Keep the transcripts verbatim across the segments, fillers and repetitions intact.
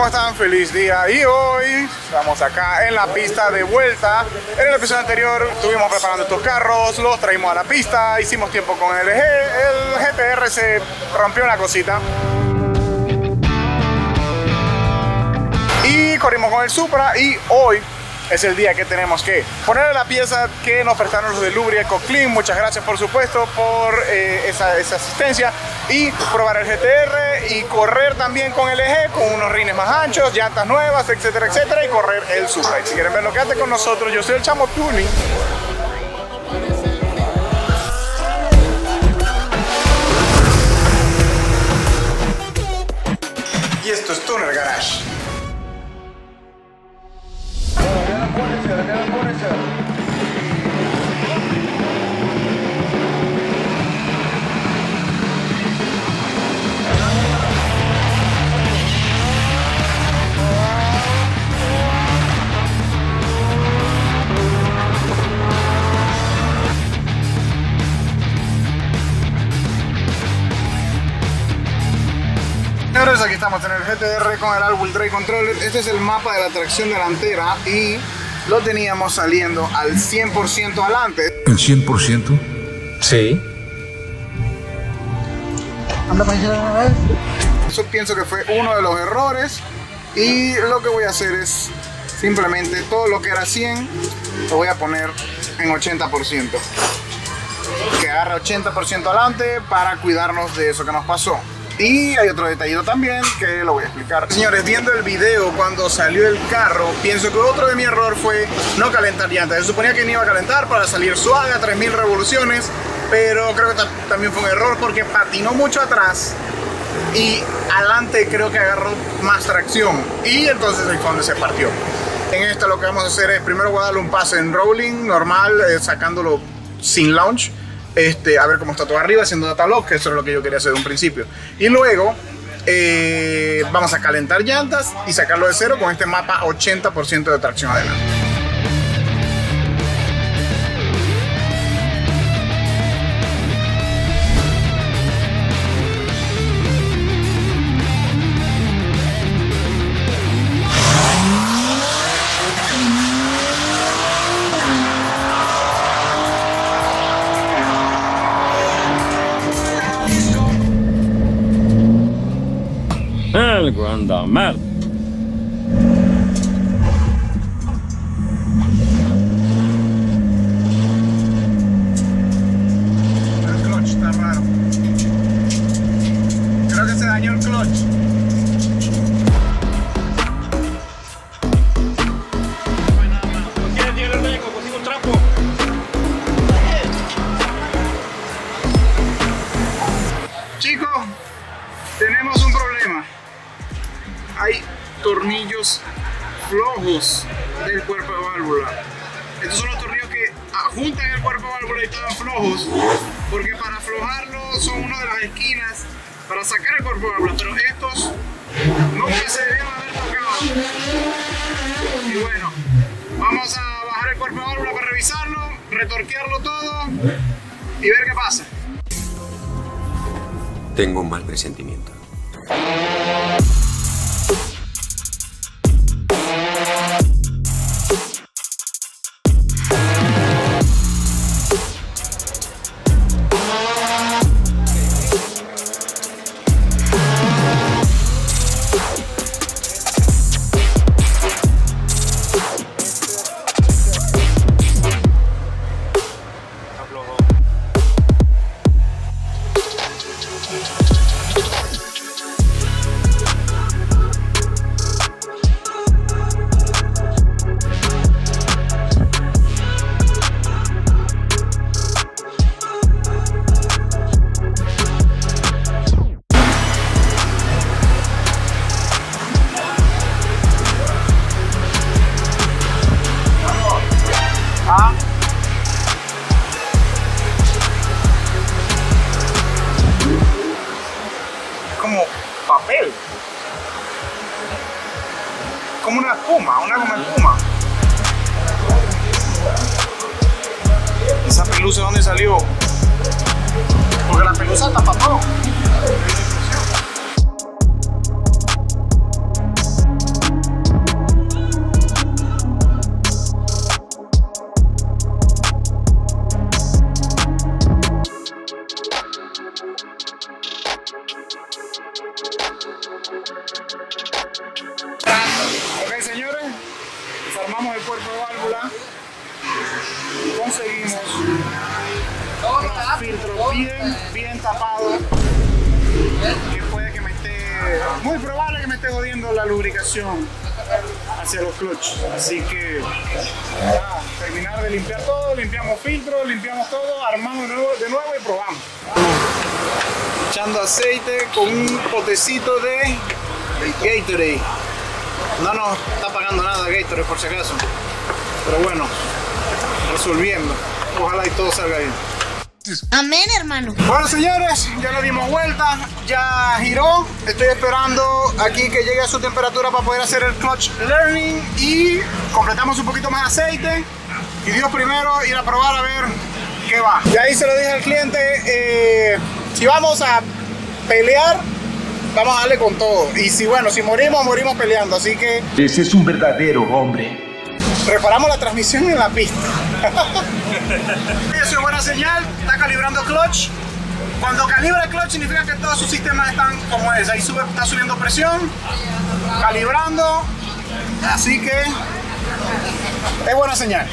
¿cómo están? Feliz día. Y hoy estamos acá en la pista de vuelta. En el episodio anterior estuvimos preparando estos carros, los traímos a la pista, hicimos tiempo con el L G. El G T R se rompió una cosita y corrimos con el Supra. Y hoy es el día que tenemos que ponerle la pieza que nos prestaron los de Lubri Ecoclean. Muchas gracias, por supuesto, por eh, esa, esa asistencia. Y probar el G T R y correr también con el L G, con unos rines más anchos, llantas nuevas, etcétera, etcétera. Y correr el Supra. Y si quieren ver lo que hace con nosotros, yo soy el Chamo Tuning. Y esto es Tuner Garage. Señores, aquí estamos en el G T R con el All-Wheel Drive Controller. Este es el mapa de la tracción delantera y lo teníamos saliendo al cien por ciento adelante. ¿El cien por ciento? Sí. Eso pienso que fue uno de los errores. Y lo que voy a hacer es simplemente todo lo que era cien lo voy a poner en ochenta por ciento. Que agarre ochenta por ciento adelante para cuidarnos de eso que nos pasó. Y hay otro detallito también que lo voy a explicar. Señores, viendo el video cuando salió el carro, pienso que otro de mi error fue no calentar llantas. Yo suponía que no iba a calentar para salir suave a tres mil revoluciones, pero creo que también fue un error porque patinó mucho atrás y adelante creo que agarró más tracción y entonces ahí fue donde se partió. En esta lo que vamos a hacer es primero voy a darle un pase en rolling normal, eh, sacándolo sin launch. Este, a ver cómo está todo arriba, haciendo data lock, que eso es lo que yo quería hacer de un principio. Y luego eh, vamos a calentar llantas y sacarlo de cero con este mapa ochenta por ciento de tracción adelante. El Grandamel. El clutch está raro. Creo que se dañó el clutch. Chicos, tenemos un problema. Hay tornillos flojos del cuerpo de válvula. Estos son los tornillos que juntan el cuerpo de válvula y estaban flojos, porque para aflojarlo son una de las esquinas para sacar el cuerpo de válvula, pero estos nunca se debieron haber tocado. Y bueno, vamos a bajar el cuerpo de válvula para revisarlo, retorquearlo todo y ver qué pasa. Tengo un mal presentimiento. Como papel, como una espuma, una goma espuma. ¿Esa pelusa dónde salió? Porque la pelusa tapa todo. Ok, señores, desarmamos el cuerpo de válvula. Conseguimos unos filtros bien, bien tapados, que puede que me esté, muy probable que me esté jodiendo la lubricación hacia los clutch. Así que ya, terminar de limpiar todo, limpiamos filtros, limpiamos todo, armamos de nuevo, de nuevo y probamos. Echando aceite con un potecito de Gatorade. No nos está pagando nada Gatorade por si acaso, pero bueno, resolviendo. Ojalá y todo salga bien. Amén, hermano. Bueno, señores, ya le dimos vuelta, ya giró. Estoy esperando aquí que llegue a su temperatura para poder hacer el clutch learning y completamos un poquito más de aceite. Y Dios primero, ir a probar a ver qué va. Ya ahí se lo dije al cliente, eh, si vamos a pelear, vamos a darle con todo. Y si bueno, si morimos, morimos peleando. Así que ese es un verdadero hombre. reparamos la transmisión en la pista. Eso es buena señal, está calibrando clutch. Cuando calibra el clutch significa que todos sus sistemas están como es. Ahí sube, está subiendo presión, calibrando. Así que es buena señal.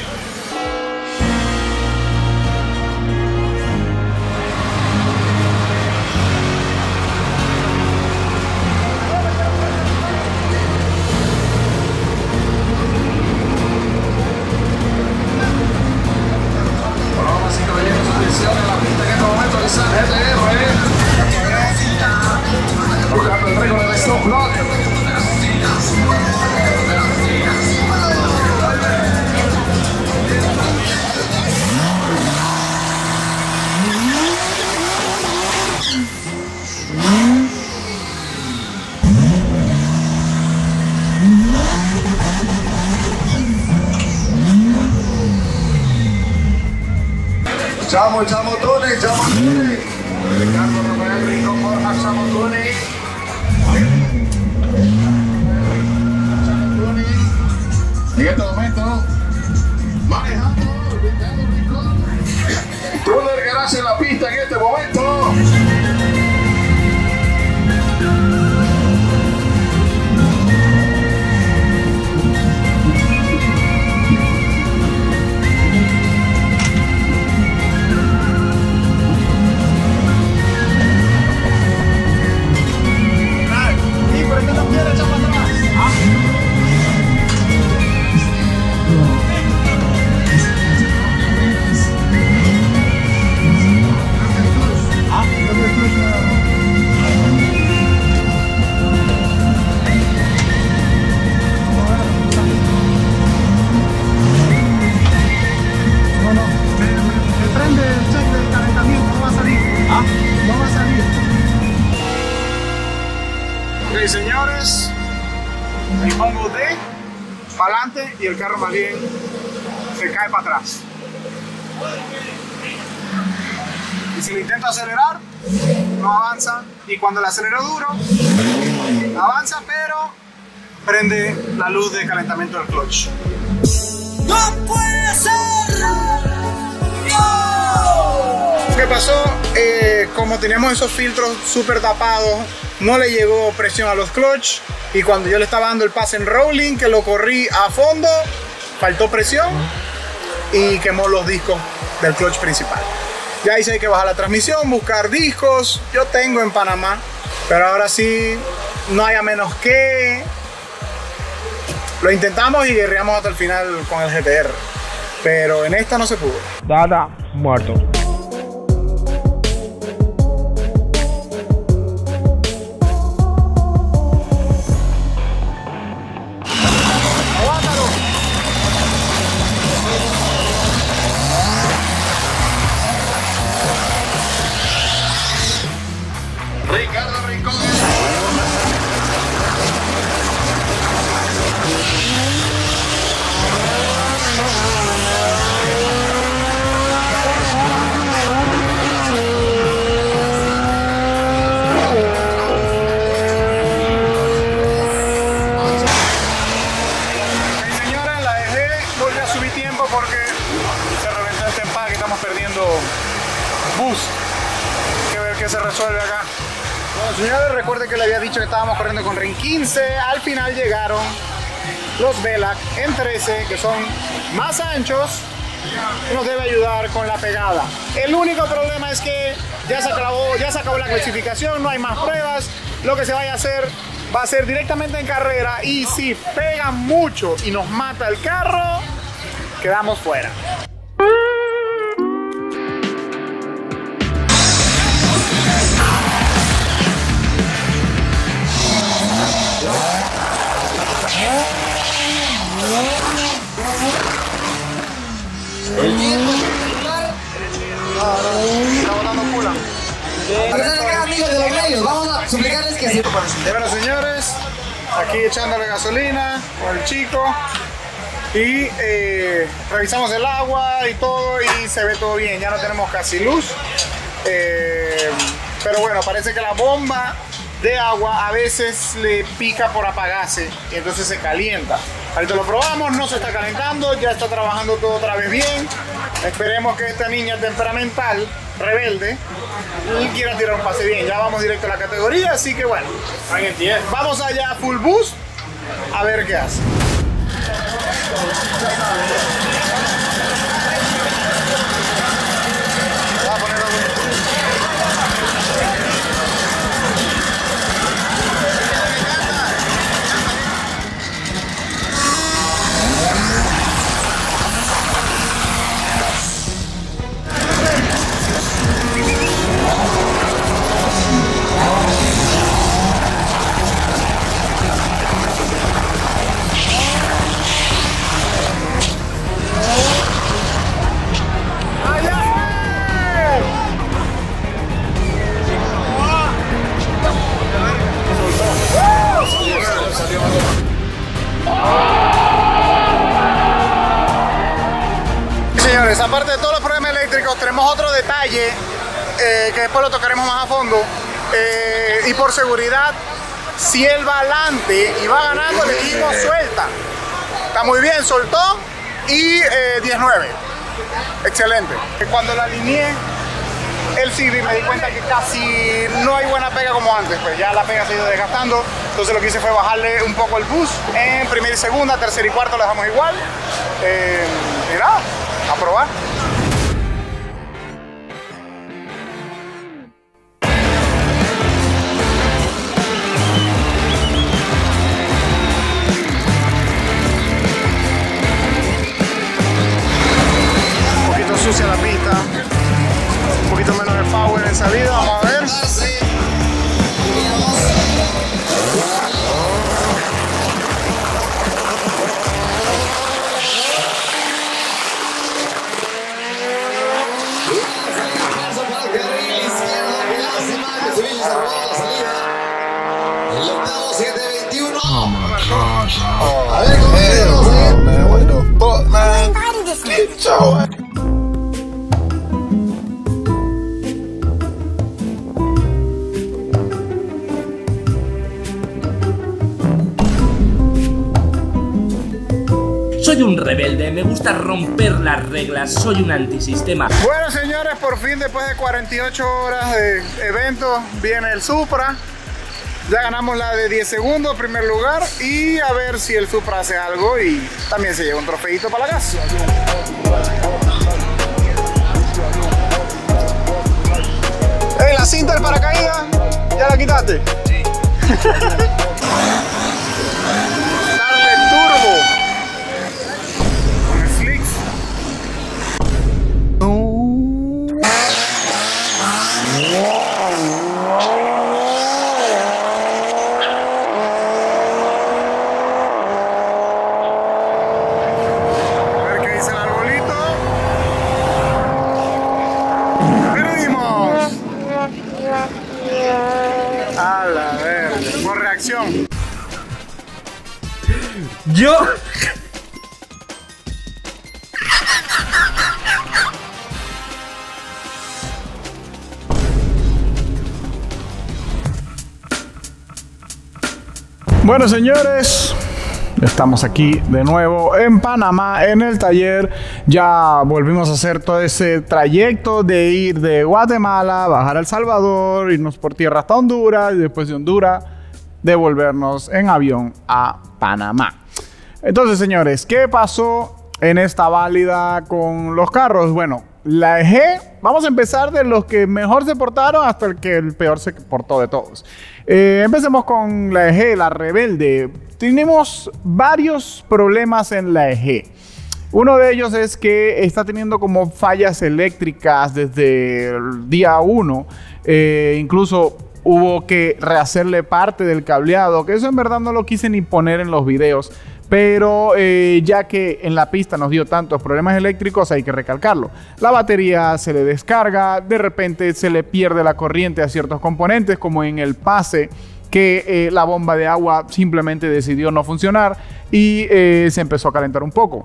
Buscando el récord de Stop Block. Chamo, chamotones, chamotones. Ricardo Rafael Rico, Borja, chamotones. En este momento, manejando Ricardo Rico. Todo el garage en la pista en este momento. Ok, señores, y pongo D para adelante y el carro más bien se cae para atrás. Y si lo intento acelerar, no avanza. Y cuando el acelero duro, avanza, pero prende la luz de calentamiento del clutch. ¡No puede ser! ¡No! ¿Qué pasó? Eh, como teníamos esos filtros súper tapados, no le llegó presión a los clutch. Y cuando yo le estaba dando el pass en rolling, que lo corrí a fondo, faltó presión y quemó los discos del clutch principal. Ya hice hay que bajar la transmisión, buscar discos. Yo tengo en Panamá, pero ahora sí no hay a menos que. Lo intentamos y guerreamos hasta el final con el G T R, pero en esta no se pudo. Dada, muerto. Ricardo Rincón. Señores, la dejé, volví a subir tiempo porque se reventó este empaque, estamos perdiendo boost. Hay que ver qué se resuelve acá. Bueno, señores, recuerden que le había dicho que estábamos corriendo con ring quince. Al final llegaron los Velac en trece, que son más anchos y nos debe ayudar con la pegada. El único problema es que ya se acabó, ya se acabó la clasificación, no hay más pruebas. Lo que se vaya a hacer va a ser directamente en carrera, y si pega mucho y nos mata el carro, quedamos fuera. El tiempo espectacular. Está botando pula. Amigos de los medios, vamos a suplicarles que se... Bueno, señores, aquí echándole gasolina con el chico y eh, revisamos el agua y todo, y se ve todo bien. Ya no tenemos casi luz, eh, pero bueno, parece que la bomba de agua a veces le pica por apagarse y entonces se calienta. Ahorita lo probamos, no se está calentando, ya está trabajando todo otra vez bien. Esperemos que esta niña temperamental, rebelde, y quiera tirar un pase bien. Ya vamos directo a la categoría, así que bueno, vamos allá full boost a ver qué hace. Voy a ponerlo bien. Señores, aparte de todos los problemas eléctricos, tenemos otro detalle eh, que después lo tocaremos más a fondo, eh, y por seguridad, si él va adelante y va ganando, le dimos suelta. Está muy bien, soltó, y eh, diez nueve, excelente. Cuando la alineé el C B, me di cuenta que casi no hay buena pega como antes, pues ya la pega se ha ido desgastando. Entonces lo que hice fue bajarle un poco el boost en primera y segunda, tercera y cuarto lo dejamos igual. Eh, y nada, a probar. Un poquito sucia la pista, un poquito menos de power en salida, vamos a ver. Oh my God, bro. A ver, compañeros, ¿eh? Man, what the fuck, man? Get your ass. Soy un rebelde, me gusta romper las reglas, soy un antisistema. Bueno, señores, por fin después de cuarenta y ocho horas de evento viene el Supra. Ya ganamos la de diez segundos, primer lugar, y a ver si el Supra hace algo y también se lleva un trofeito para la casa. Hey, la cinta del paracaídas, ¿ya la quitaste? Sí. Darle turbo. Con el Flix. A la verga, por reacción. Yo... Bueno, señores, Estamos aquí de nuevo en Panamá, en el taller. Ya volvimos a hacer todo ese trayecto de ir de Guatemala, bajar a El Salvador, irnos por tierra hasta Honduras y después de Honduras devolvernos en avión a Panamá. Entonces, señores, ¿qué pasó en esta válida con los carros? Bueno, la E G, vamos a empezar de los que mejor se portaron hasta el que el peor se portó de todos. Eh, empecemos con la E G, la Rebelde. Tenemos varios problemas en la E G. Uno de ellos es que está teniendo como fallas eléctricas desde el día uno. Eh, incluso hubo que rehacerle parte del cableado, que eso en verdad no lo quise ni poner en los videos. Pero eh, ya que en la pista nos dio tantos problemas eléctricos, hay que recalcarlo. La batería se le descarga, de repente se le pierde la corriente a ciertos componentes, como en el pase, que eh, la bomba de agua simplemente decidió no funcionar y eh, se empezó a calentar un poco.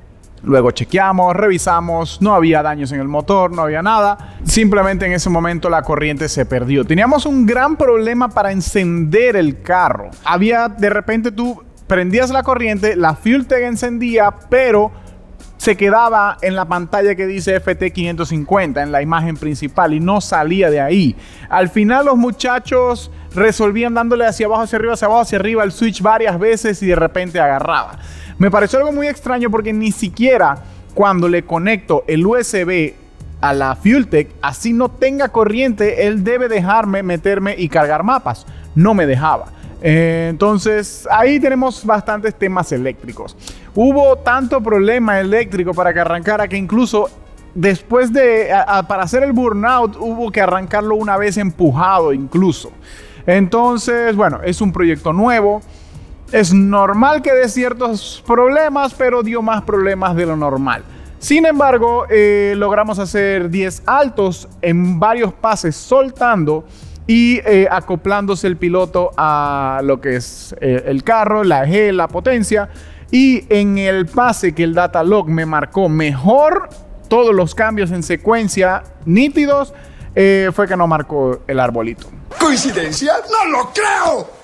Luego chequeamos, revisamos, no había daños en el motor, no había nada. Simplemente en ese momento la corriente se perdió. Teníamos un gran problema para encender el carro. Había, de repente tú prendías la corriente, la fuel tag encendía, pero se quedaba en la pantalla que dice F T quinientos cincuenta, en la imagen principal, y no salía de ahí. Al final los muchachos resolvían dándole hacia abajo, hacia arriba, hacia abajo, hacia arriba el switch varias veces y de repente agarraba. Me pareció algo muy extraño porque ni siquiera cuando le conecto el U S B a la fuel tag, así no tenga corriente, él debe dejarme meterme y cargar mapas. No me dejaba. Eh, entonces ahí tenemos bastantes temas eléctricos. Hubo tanto problema eléctrico para que arrancara que incluso después de a, a, para hacer el burnout hubo que arrancarlo una vez empujado incluso. Entonces, bueno, es un proyecto nuevo. Es normal que dé ciertos problemas, pero dio más problemas de lo normal. Sin embargo, eh, logramos hacer diez altos en varios pases soltando y eh, acoplándose el piloto a lo que es eh, el carro, la E G, la potencia. Y en el pase que el data log me marcó mejor, todos los cambios en secuencia nítidos, eh, fue que no marcó el arbolito. ¿Coincidencia? ¡No lo creo!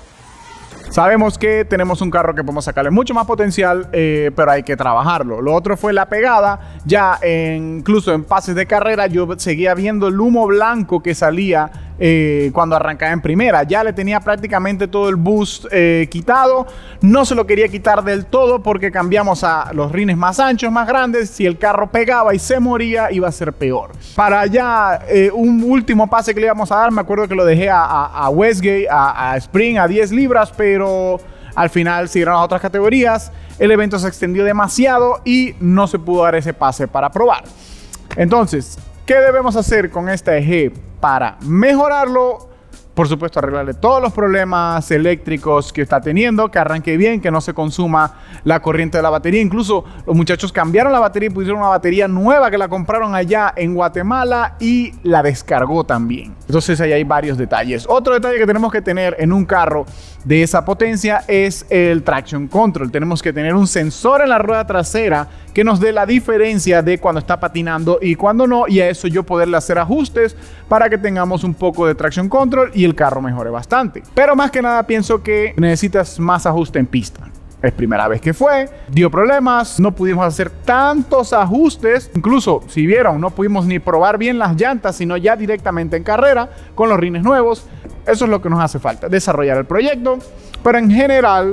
Sabemos que tenemos un carro que podemos sacarle mucho más potencial, eh, pero hay que trabajarlo. Lo otro fue la pegada. Ya en, incluso en pases de carrera yo seguía viendo el humo blanco que salía eh, cuando arrancaba en primera. Ya le tenía prácticamente todo el boost eh, quitado. No se lo quería quitar del todo porque cambiamos a los rines más anchos, más grandes. Si el carro pegaba y se moría, iba a ser peor. Para ya eh, un último pase que le íbamos a dar, me acuerdo que lo dejé a, a, a Westgate, a, a Spring, a diez libras, pero pero al final siguieron las otras categorías. El evento se extendió demasiado y no se pudo dar ese pase para probar. Entonces, ¿qué debemos hacer con esta E G para mejorarlo? Por supuesto, arreglarle todos los problemas eléctricos que está teniendo, que arranque bien, que no se consuma la corriente de la batería. Incluso los muchachos cambiaron la batería y pusieron una batería nueva que la compraron allá en Guatemala y la descargó también. Entonces ahí hay varios detalles. Otro detalle que tenemos que tener en un carro de esa potencia es el traction control. Tenemos que tener un sensor en la rueda trasera que nos dé la diferencia de cuando está patinando y cuando no, y a eso yo poderle hacer ajustes para que tengamos un poco de traction control y el carro mejore bastante. Pero más que nada pienso que necesitas más ajuste en pista. Es primera vez que fue, dio problemas, no pudimos hacer tantos ajustes. Incluso, si vieron, no pudimos ni probar bien las llantas, sino ya directamente en carrera con los rines nuevos. Eso es lo que nos hace falta, desarrollar el proyecto. Pero en general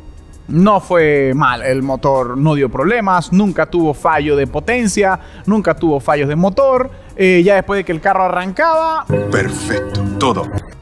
no fue mal, el motor no dio problemas, nunca tuvo fallo de potencia, nunca tuvo fallos de motor. Eh, ya después de que el carro arrancaba, perfecto, todo.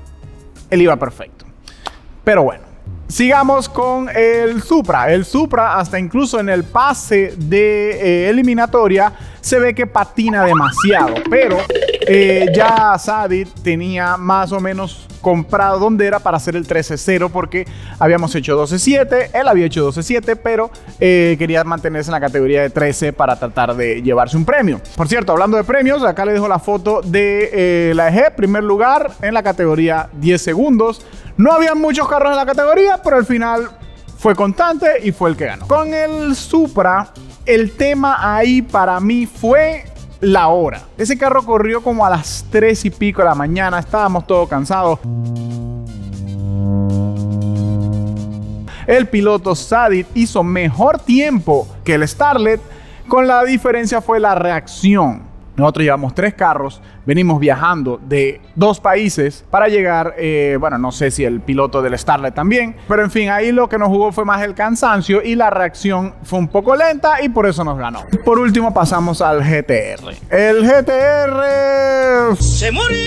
Él iba perfecto. Pero bueno, sigamos con el Supra. El Supra, hasta incluso en el pase de eh, eliminatoria, se ve que patina demasiado. Pero eh, ya Sadit tenía más o menos comprado dónde era para hacer el trece cero, porque habíamos hecho doce siete, él había hecho doce siete, pero eh, quería mantenerse en la categoría de trece para tratar de llevarse un premio. Por cierto, hablando de premios, acá les dejo la foto de eh, la E G, primer lugar en la categoría diez segundos. No había muchos carros en la categoría, pero al final fue constante y fue el que ganó. Con el Supra, el tema ahí para mí fue la hora. Ese carro corrió como a las tres y pico de la mañana. Estábamos todos cansados. El piloto Sadit hizo mejor tiempo que el Starlet, con la diferencia fue la reacción. Nosotros llevamos tres carros, venimos viajando de dos países para llegar, eh, bueno, no sé si el piloto del Starlet también, pero en fin, ahí lo que nos jugó fue más el cansancio y la reacción fue un poco lenta y por eso nos ganó. Por último pasamos al G T R. El G T R... ¡Se murió!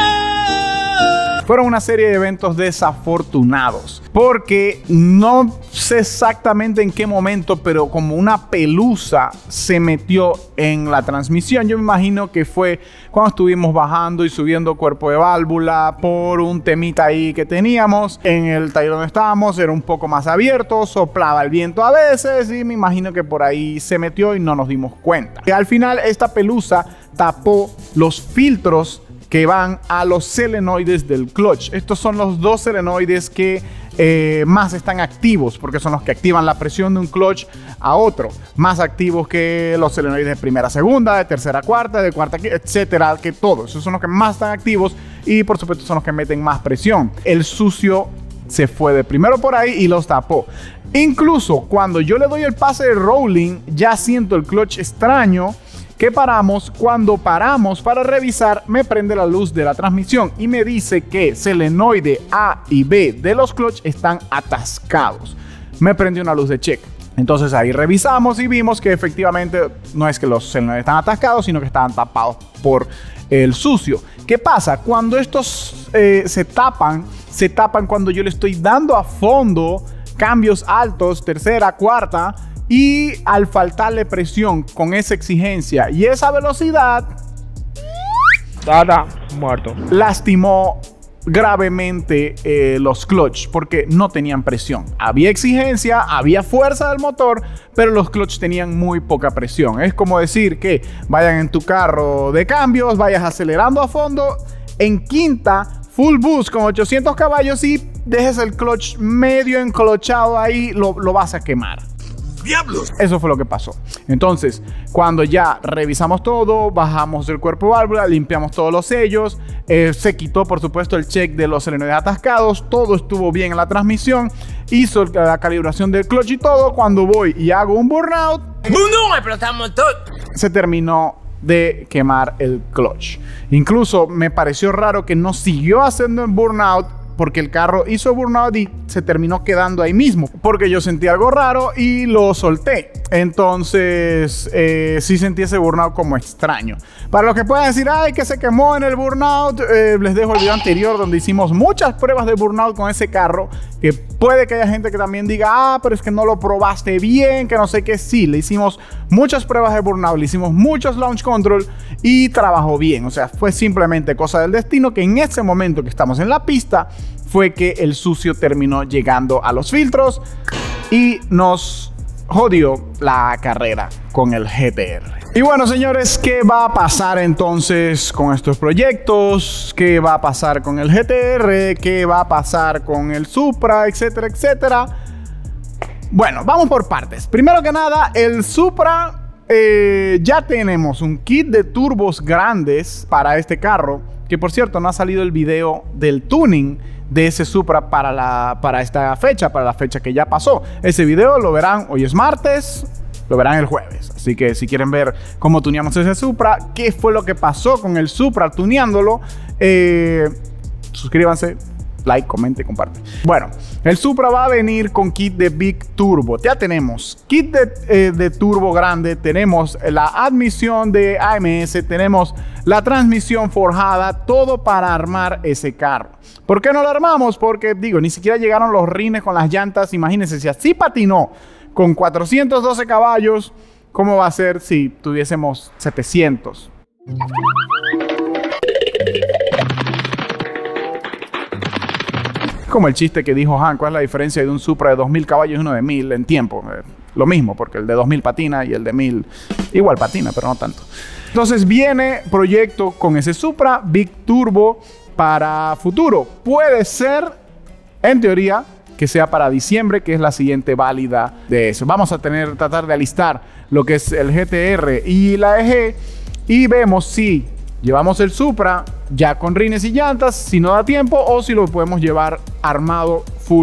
Fueron una serie de eventos desafortunados, porque no sé exactamente en qué momento, pero como una pelusa se metió en la transmisión. Yo me imagino que fue cuando estuvimos bajando y subiendo cuerpo de válvula por un temita ahí que teníamos. En el taller donde estábamos era un poco más abierto, soplaba el viento a veces y me imagino que por ahí se metió y no nos dimos cuenta. Y al final esta pelusa tapó los filtros que van a los solenoides del clutch. Estos son los dos solenoides que eh, más están activos, porque son los que activan la presión de un clutch a otro, más activos que los solenoides de primera, segunda, de tercera, cuarta, de cuarta, etcétera, que todos. Esos son los que más están activos y por supuesto son los que meten más presión. El sucio se fue de primero por ahí y los tapó. Incluso cuando yo le doy el pase de rolling, ya siento el clutch extraño. Que paramos, cuando paramos para revisar, me prende la luz de la transmisión y me dice que solenoide A y B de los clutch están atascados. Me prendió una luz de check. Entonces ahí revisamos y vimos que efectivamente no es que los solenoides están atascados, sino que estaban tapados por el sucio. ¿Qué pasa? Cuando estos eh, se tapan, se tapan cuando yo le estoy dando a fondo cambios altos, tercera, cuarta. Y al faltarle presión con esa exigencia y esa velocidad, Dada, muerto. Lastimó gravemente eh, los clutch porque no tenían presión. Había exigencia, había fuerza del motor, pero los clutch tenían muy poca presión. Es como decir que vayan en tu carro de cambios, vayas acelerando a fondo en quinta, full boost con ochocientos caballos y dejes el clutch medio enclochado ahí, lo, lo vas a quemar. ¡Diablos! Eso fue lo que pasó. Entonces, cuando ya revisamos todo, bajamos el cuerpo de válvula, limpiamos todos los sellos, eh, se quitó por supuesto el check de los solenoides atascados, todo estuvo bien en la transmisión, hizo la calibración del clutch y todo. Cuando voy y hago un burnout, ¡no! ¡Explotamos todo! Se terminó de quemar el clutch. Incluso me pareció raro que no siguió haciendo el burnout, porque el carro hizo burnout y se terminó quedando ahí mismo, porque yo sentí algo raro y lo solté. Entonces eh, sí sentí ese burnout como extraño. Para los que puedan decir, ay, que se quemó en el burnout, eh, les dejo el video anterior donde hicimos muchas pruebas de burnout con ese carro, que puede que haya gente que también diga, ah, pero es que no lo probaste bien, que no sé qué. Sí, le hicimos muchas pruebas de burnout, le hicimos muchos launch control y trabajó bien. O sea, fue simplemente cosa del destino que en ese momento que estamos en la pista fue que el sucio terminó llegando a los filtros y nos jodió la carrera con el G T R. Y bueno, señores, ¿qué va a pasar entonces con estos proyectos? ¿Qué va a pasar con el G T R? ¿Qué va a pasar con el Supra? Etcétera, etcétera. Bueno, vamos por partes. Primero que nada, el Supra, eh, ya tenemos un kit de turbos grandes para este carro, que por cierto no ha salido el video del tuning de ese Supra para, la, para esta fecha, para la fecha que ya pasó. Ese video lo verán, hoy es martes, lo verán el jueves. Así que si quieren ver cómo tuneamos ese Supra, qué fue lo que pasó con el Supra tuneándolo, eh, suscríbanse, like, comente, comparte. Bueno, el Supra va a venir con kit de Big Turbo. Ya tenemos kit de, eh, de turbo grande, tenemos la admisión de A M S, tenemos la transmisión forjada, todo para armar ese carro. ¿Por qué no lo armamos? Porque, digo, ni siquiera llegaron los rines con las llantas. Imagínense, si así patinó con cuatrocientos doce caballos, ¿cómo va a ser si tuviésemos setecientos? Como el chiste que dijo Han, ¿cuál es la diferencia de un Supra de dos mil caballos y uno de mil en tiempo? Eh, lo mismo, porque el de dos mil patina y el de mil igual patina, pero no tanto. Entonces viene proyecto con ese Supra Big Turbo para futuro. Puede ser, en teoría, que sea para diciembre, que es la siguiente válida de eso. Vamos a tener, tratar de alistar lo que es el G T R y la E G y vemos si llevamos el Supra ya con rines y llantas, si no da tiempo, o si lo podemos llevar armado full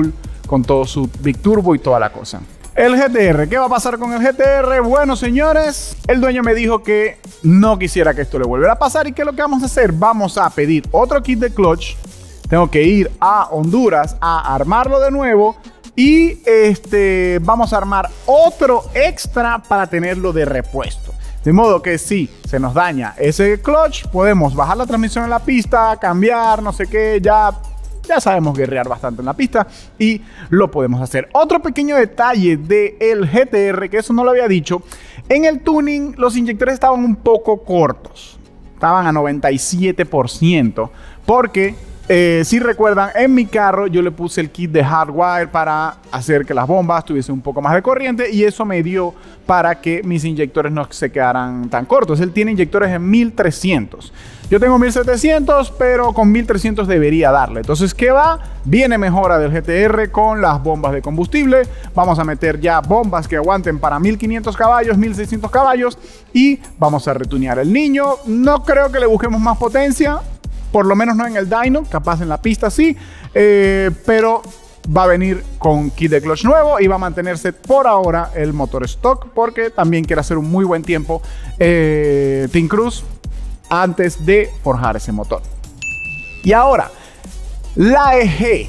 con todo su Big Turbo y toda la cosa. El G T R, ¿qué va a pasar con el G T R? Bueno, señores, el dueño me dijo que no quisiera que esto le volviera a pasar. ¿Y qué es lo que vamos a hacer? Vamos a pedir otro kit de clutch. Tengo que ir a Honduras a armarlo de nuevo. Y este, vamos a armar otro extra para tenerlo de repuesto. De modo que si se nos daña ese clutch, podemos bajar la transmisión en la pista, cambiar, no sé qué, ya... Ya sabemos guerrear bastante en la pista y lo podemos hacer. Otro pequeño detalle del G T R, que eso no lo había dicho. En el tuning los inyectores estaban un poco cortos. Estaban a noventa y siete por ciento. Porque, eh, si recuerdan, en mi carro yo le puse el kit de hardwire para hacer que las bombas tuviesen un poco más de corriente. Y eso me dio para que mis inyectores no se quedaran tan cortos. Él tiene inyectores en mil trescientos. Yo tengo mil setecientos, pero con mil trescientos debería darle. Entonces, ¿qué va? Viene mejora del G T R con las bombas de combustible. Vamos a meter ya bombas que aguanten para mil quinientos caballos, mil seiscientos caballos. Y vamos a retunear el niño. No creo que le busquemos más potencia. Por lo menos no en el dyno. Capaz en la pista sí. Eh, pero va a venir con kit de clutch nuevo. Y va a mantenerse por ahora el motor stock. Porque también quiere hacer un muy buen tiempo eh, Team Cruise antes de forjar ese motor. Y ahora, la E G.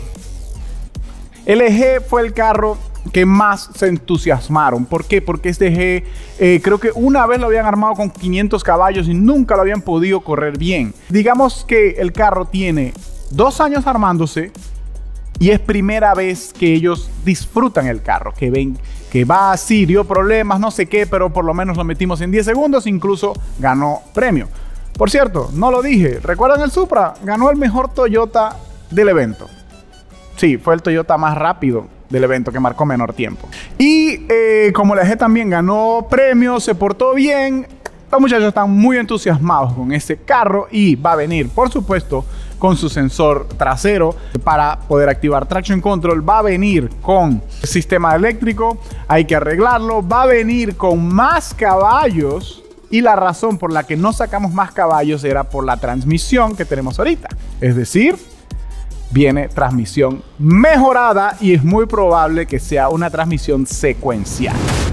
El E G fue el carro que más se entusiasmaron. ¿Por qué? Porque este E G eh, creo que una vez lo habían armado con quinientos caballos y nunca lo habían podido correr bien. Digamos que el carro tiene dos años armándose y es primera vez que ellos disfrutan el carro, que ven que va así, dio problemas, no sé qué, pero por lo menos lo metimos en diez segundos, incluso ganó premio. Por cierto, no lo dije, ¿recuerdan el Supra? Ganó el mejor Toyota del evento. Sí, fue el Toyota más rápido del evento, que marcó menor tiempo. Y eh, como la E G también ganó premios, se portó bien, los muchachos están muy entusiasmados con este carro y va a venir, por supuesto, con su sensor trasero para poder activar traction control. Va a venir con sistema eléctrico, hay que arreglarlo. Va a venir con más caballos. Y la razón por la que no sacamos más caballos era por la transmisión que tenemos ahorita. Es decir, viene transmisión mejorada y es muy probable que sea una transmisión secuencial.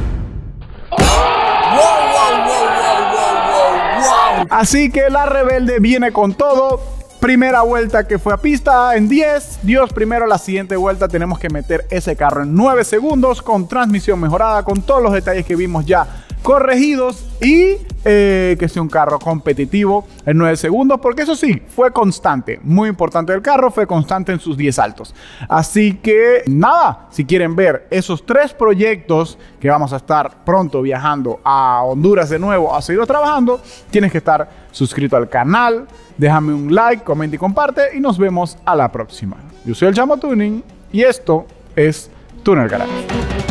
Así que la Rebelde viene con todo. Primera vuelta que fue a pista en diez. Dios primero, la siguiente vuelta tenemos que meter ese carro en nueve segundos con transmisión mejorada, con todos los detalles que vimos ya corregidos y eh, que sea un carro competitivo en nueve segundos, porque eso sí, fue constante, muy importante el carro, fue constante en sus diez saltos. Así que nada, si quieren ver esos tres proyectos que vamos a estar pronto viajando a Honduras de nuevo a seguir trabajando, tienes que estar suscrito al canal, déjame un like, comenta y comparte y nos vemos a la próxima. Yo soy el Chamo Tuning y esto es Tuner Garage.